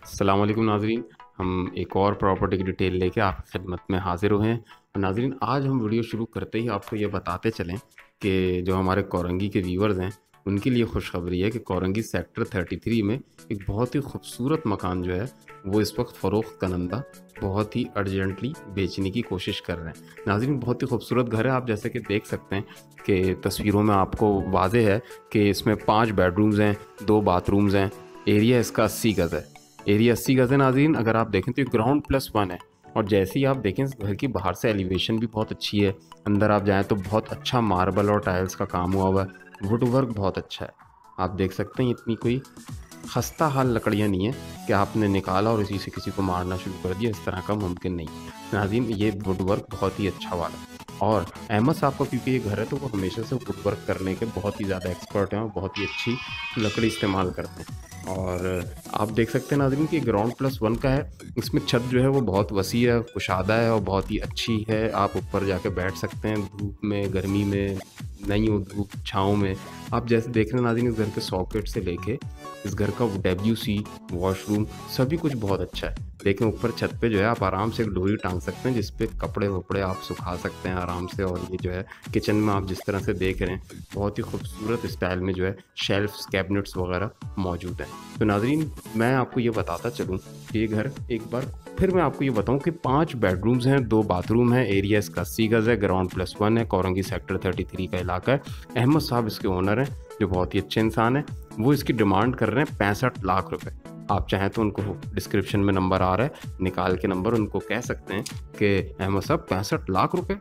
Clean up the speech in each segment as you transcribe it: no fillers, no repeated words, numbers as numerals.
अस्सलाम वालेकुम नाज़रीन। हम एक और प्रॉपर्टी की डिटेल लेके आपकी खिदमत में हाज़िर हुए हैं। नाज़रीन, आज हम वीडियो शुरू करते ही आपको ये बताते चलें कि जो हमारे कोरंगी के व्यूवर्स हैं उनके लिए खुशखबरी है कि कोरंगी सेक्टर 33 में एक बहुत ही खूबसूरत मकान जो है वो इस वक्त फ़रोख्त कनंदा बहुत ही अर्जेंटली बेचने की कोशिश कर रहे हैं। नाज़रीन, बहुत ही खूबसूरत घर है। आप जैसे कि देख सकते हैं कि तस्वीरों में आपको वाज़ेह है कि इसमें 5 बेडरूम्स हैं, 2 बाथरूम्स हैं। एरिया इसका 80 गज़ है। एरिया 80 गज़ है नाज़रीन। अगर आप देखें तो ये ग्राउंड प्लस 1 है। और जैसे ही आप देखें इस घर की बाहर से एलिवेशन भी बहुत अच्छी है। अंदर आप जाएँ तो बहुत अच्छा मार्बल और टाइल्स का काम हुआ हुआ है। वुड वर्क बहुत अच्छा है। आप देख सकते हैं इतनी कोई खस्ता हाल लकड़ियाँ नहीं है कि आपने निकाला और इसी से किसी को मारना शुरू कर दिया। इस तरह का मुमकिन नहीं नाज़रीन। ये वुड वर्क बहुत ही अच्छा वाला है। और अहमद साहब का क्योंकि ये घर है तो वो हमेशा से वुड वर्क करने के बहुत ही ज़्यादा एक्सपर्ट हैं और बहुत ही अच्छी लकड़ी इस्तेमाल करते हैं। और आप देख सकते हैं नाज़रीन कि ग्राउंड प्लस 1 का है। इसमें छत जो है वो बहुत वसी है, कुशादा है और बहुत ही अच्छी है। आप ऊपर जाके बैठ सकते हैं धूप में, गर्मी में, नहीं हो धूप छाँव में। आप जैसे देख रहे हैं नाज़रीन, इस घर के सॉकेट से लेके इस घर का WC, वॉशरूम सभी कुछ बहुत अच्छा है। देखें ऊपर छत पे जो है आप आराम से एक डोरी टांग सकते हैं जिस पे कपड़े वपड़े आप सुखा सकते हैं आराम से। और ये जो है किचन में आप जिस तरह से देख रहे हैं बहुत ही खूबसूरत स्टाइल में जो है शेल्फ्स, कैबिनेट्स वगैरह मौजूद हैं। तो नाज़रीन, मैं आपको ये बताता चलूँ कि ये घर एक बार फिर मैं आपको ये बताऊं कि 5 बेडरूम्स हैं, 2 बाथरूम हैं। एरिया इसका 80 गज़ है, ग्राउंड प्लस 1 है, कोरंगी सेक्टर 33 का इलाका है। अहमद साहब इसके ओनर हैं जो बहुत ही अच्छे इंसान हैं। वो इसकी डिमांड कर रहे हैं 65 लाख रुपए। आप चाहें तो उनको डिस्क्रिप्शन में नंबर आ रहा है, निकाल के नंबर उनको कह सकते हैं कि अहमद साहब 65 लाख रुपए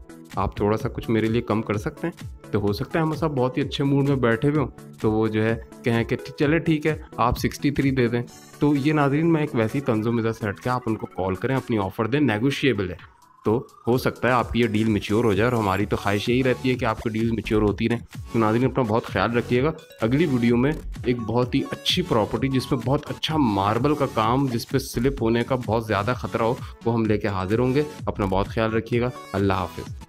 आप थोड़ा सा कुछ मेरे लिए कम कर सकते हैं। तो हो सकता है अहमद साहब बहुत ही अच्छे मूड में बैठे हुए हों तो वो जो है कहें कि चले ठीक है आप 63 दे दें। तो ये नाज़रीन मैं एक वैसी तंज़ो मिज़ाज से हट के आप उनको कॉल करें, अपनी ऑफ़र दें, नेगोशिएबल है। तो हो सकता है आपकी ये डील मैच्योर हो जाए और हमारी तो ख्वाहिश यही रहती है कि आपकी डील मैच्योर होती रहें। तो नाज़रीन, अपना बहुत ख्याल रखिएगा। अगली वीडियो में एक बहुत ही अच्छी प्रॉपर्टी जिसमें बहुत अच्छा मार्बल का काम, जिस पे स्लिप होने का बहुत ज़्यादा ख़तरा हो, वो हम लेके हाजिर होंगे। अपना बहुत ख्याल रखिएगा। अल्लाह हाफ़िज़।